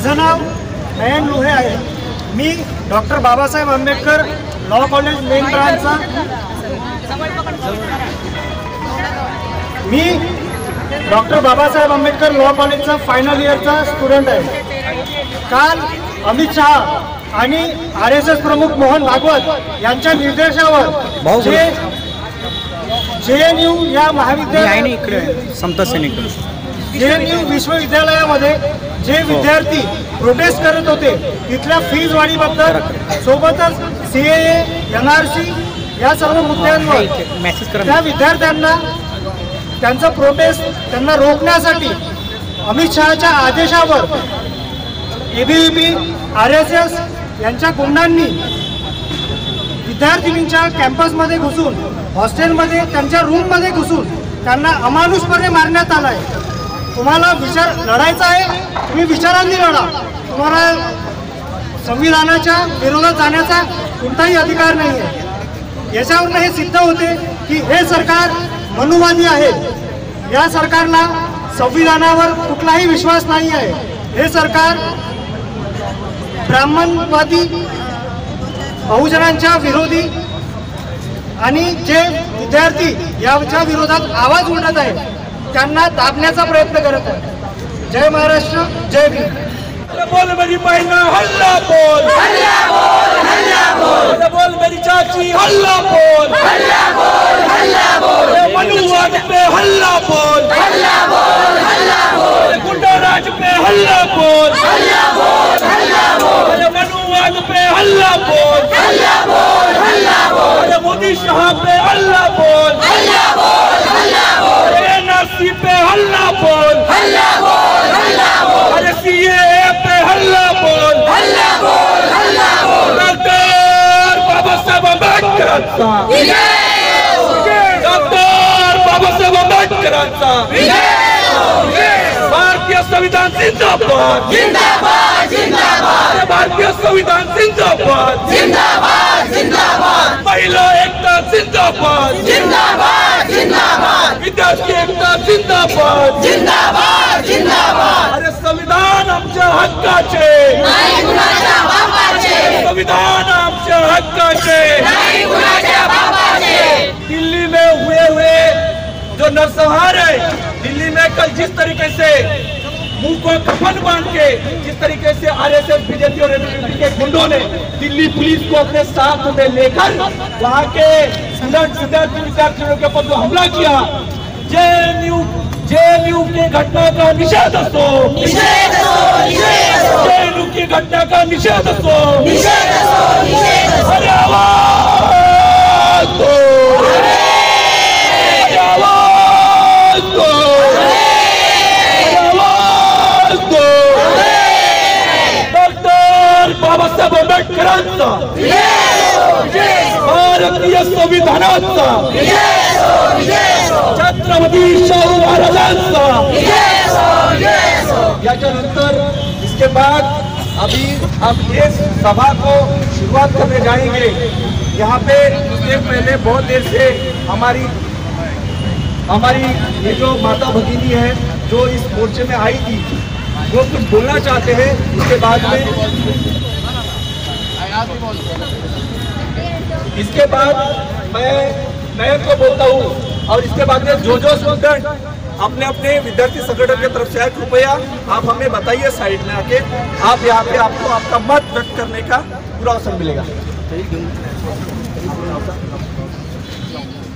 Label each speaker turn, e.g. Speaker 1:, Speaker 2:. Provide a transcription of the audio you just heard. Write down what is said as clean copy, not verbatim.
Speaker 1: माझं नाव नयन लोहे आहे। मी doctor Babasaheb Ambedkar law college main ब्रांचचा लॉ कॉलेजचा फायनल इयरचा स्टुडंट आहे। काल अमित शहा आणि RSS प्रमुख मोहन भागवत यांच्या निर्देशावर JNU या JNU विश्वविद्यालयामध्ये जे विद्यार्थी प्रोटेस्ट करत होते तिथल्या फीज वाढीबद्दल सोबतच CAA NRC या सर्व मुद्द्यांवर त्या विद्यार्थ्यांना त्यांचा प्रोटेस्ट त्यांना रोखण्यासाठी अमित शहाच्या आदेशावर ABVP RSS यांच्या गुंडांनी विद्यार्थिनींच्या कॅम्पसमध्ये घुसून हॉस्टेलमध्ये त्यांच्या रूममध्ये घुसून त्यांना अमानुषपणे मारण्यात आला आहे। तुम्हाला विचार लढायचा आहे, तुम्ही विचारांनी लढा। तुम्हाला संविधानाच्या विरोधात जाण्याचा कोणताही अधिकार नाही आहे। याच्यावरून हे सिद्ध होते की हे सरकार मनुवादी आहे। या सरकारला संविधानावर कुठलाही विश्वास नाही आहे। हे सरकार ब्राह्मणवादी, बहुजनांच्या विरोधी आणि जे विद्यार्थी याच्या विरोधात आवाज उठवत आहेत त्यांना दाबण्याचा प्रयत्न करत आहे। जय महाराष्ट्र, जय भीम।
Speaker 2: बोल मेरी बहना हल्ला बोल, हल्ला बोल, हल्ला बोल, बोल मेरी चाची हल्ला बोल, हल्ला बोल, हल्ला बोल, मनुवाद पे हल्ला बोल, हल्ला बोल, हल्ला बोल, गुंडा राज पे हल्ला बोल, हल्ला बोल, हल्ला बोल, मनुवाद पे हल्ला बोल, हल्ला बोल, हल्ला बोल, मोदी शाह पे हल्ला बोल, हल्ला बोल, हल्ला बोल, NRC पे हल्ला बोल, हल्ला बोल, हल्ला बोल, CAA पे हल्ला बोल, हल्ला बोल, हल्ला बोल, डॉक्टर बाबासाहेब आंबेडकरांचा डॉक्टर बाबासाहेब आंबेडकरांचा भारतीय संविधान जिंदाबाद, जिंदाबाद, जिंदाबाद, भारतीय संविधान जिंदाबाद, जिंदाबाद, जिंदाबाद, महिला एकता जिंदाबाद, जिंदाबाद, जिंदाबाद, विद्यार्थी एकता जिंदाबाद, जिंदाबाद, जिंदाबाद। अरे संविधान आमच्या हक्काचे, नाही कुणाच्या बापाचे, संविधान आमच्या हक्काचे, नाही कुणाच्या बापाचे। दिल्ली में हुए जो नरसंहार है, दिल्ली में कल जिस तरीके से मुंह को कफन बांध के जिस तरीके से RSS BJP और ABVP के गुंडों ने दिल्ली पुलिस को अपने साथ में लेकर वहां के विद्यार्थियों के ऊपर जो हमला किया, JNU की घटना का निषेध असो, निषेध असो, निषेध असो, JNU की घटना का निषेध असो, निषेध असो, निषेध असो। अरे आवाज दो, अरे आवाज दो, आवाज दो, डॉक्टर बाबासाहेब आंबेडकरांचा, भारतीय संविधानाचा, छत्रपती शाहू महाराजांचा। याच्यानंतर इसके बाद अभी हम ये सभा को शुरुआत करने जाएंगे। यहाँ पे उससे पहले बहुत देर से हमारी ये जो माता भगिनी है जो इस मोर्चे में आई थी, वो कुछ बोलना चाहते हैं। इसके बाद मैं को बोलता हूँ और इसके बाद में जो स्टूडेंट अपने अपने विद्यार्थी संगठन की तरफ से आए, कृपया आप हमें बताइए साइड में आके, आप यहाँ पे आपको आपका मत व्यक्त करने का पूरा अवसर मिलेगा।